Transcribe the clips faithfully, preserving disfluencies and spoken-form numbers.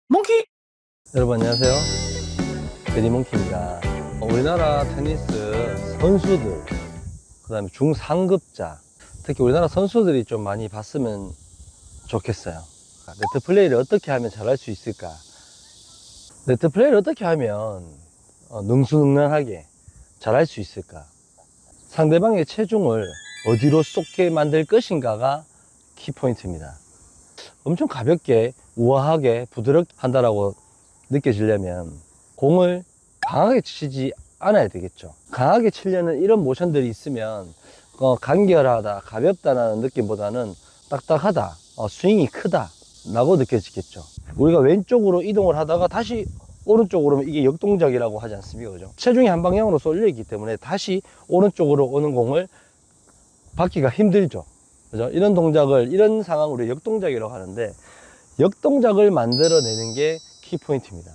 몽키! 여러분 안녕하세요, 베리몽키입니다. 우리나라 테니스 선수들, 그 다음에 중상급자, 특히 우리나라 선수들이 좀 많이 봤으면 좋겠어요. 네트 플레이를 어떻게 하면 잘할 수 있을까? 네트 플레이를 어떻게 하면 능수능란하게 잘할 수 있을까? 상대방의 체중을 어디로 쏟게 만들 것인가가 키포인트입니다. 엄청 가볍게, 우아하게, 부드럽게 한다라고 느껴지려면 공을 강하게 치지 않아야 되겠죠. 강하게 치려는 이런 모션들이 있으면 어, 간결하다, 가볍다는 느낌보다는 딱딱하다, 어, 스윙이 크다 라고 느껴지겠죠. 우리가 왼쪽으로 이동을 하다가 다시 오른쪽으로 오면 이게 역동작이라고 하지 않습니까? 그죠? 체중이 한 방향으로 쏠려 있기 때문에 다시 오른쪽으로 오는 공을 받기가 힘들죠. 그죠? 이런 동작을, 이런 상황으로 역동작이라고 하는데, 역동작을 만들어내는 게 키포인트입니다.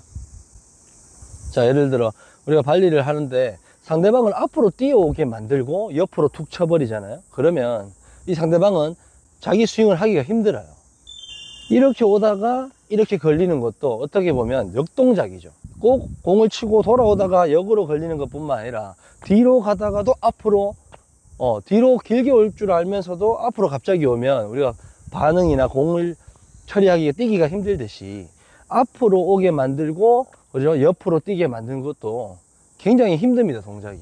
자, 예를 들어 우리가 발리를 하는데 상대방을 앞으로 뛰어오게 만들고 옆으로 툭 쳐버리잖아요. 그러면 이 상대방은 자기 스윙을 하기가 힘들어요. 이렇게 오다가 이렇게 걸리는 것도 어떻게 보면 역동작이죠. 꼭 공을 치고 돌아오다가 역으로 걸리는 것 뿐만 아니라 뒤로 가다가도 앞으로 어, 뒤로 길게 올 줄 알면서도 앞으로 갑자기 오면 우리가 반응이나 공을 처리하기가, 뛰기가 힘들듯이 앞으로 오게 만들고, 그죠? 옆으로 뛰게 만드는 것도 굉장히 힘듭니다, 동작이.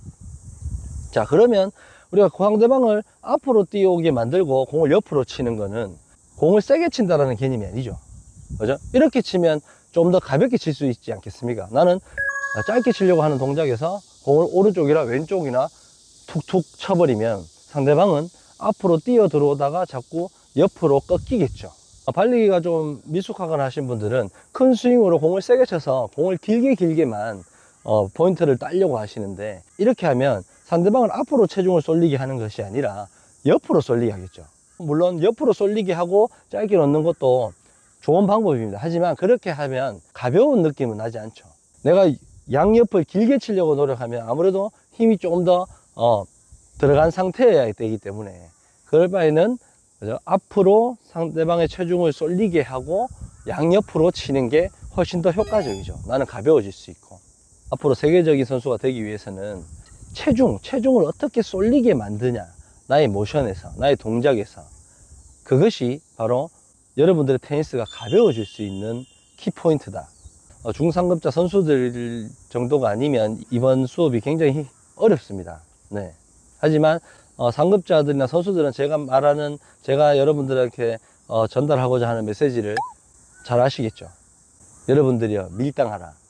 자, 그러면 우리가 상대방을 앞으로 뛰어오게 만들고 공을 옆으로 치는 거는 공을 세게 친다라는 개념이 아니죠. 그죠? 이렇게 치면 좀 더 가볍게 칠 수 있지 않겠습니까? 나는 짧게 치려고 하는 동작에서 공을 오른쪽이나 왼쪽이나 툭툭 쳐버리면 상대방은 앞으로 뛰어 들어오다가 자꾸 옆으로 꺾이겠죠. 발리기가 좀 미숙하거나 하신 분들은 큰 스윙으로 공을 세게 쳐서 공을 길게 길게만 어, 포인트를 따려고 하시는데, 이렇게 하면 상대방을 앞으로 체중을 쏠리게 하는 것이 아니라 옆으로 쏠리게 하겠죠. 물론 옆으로 쏠리게 하고 짧게 넣는 것도 좋은 방법입니다. 하지만 그렇게 하면 가벼운 느낌은 나지 않죠. 내가 양옆을 길게 치려고 노력하면 아무래도 힘이 조금 더 어, 들어간 상태여야 되기 때문에, 그럴 바에는 그죠? 앞으로 상대방의 체중을 쏠리게 하고 양옆으로 치는 게 훨씬 더 효과적이죠. 나는 가벼워질 수 있고. 앞으로 세계적인 선수가 되기 위해서는 체중, 체중을 어떻게 쏠리게 만드냐, 나의 모션에서, 나의 동작에서, 그것이 바로 여러분들의 테니스가 가벼워질 수 있는 키포인트다. 어, 중상급자 선수들 정도가 아니면 이번 수업이 굉장히 어렵습니다. 네. 하지만 어, 상급자들이나 선수들은 제가 말하는, 제가 여러분들에게 어, 전달하고자 하는 메시지를 잘 아시겠죠. 여러분들이요, 밀당하라.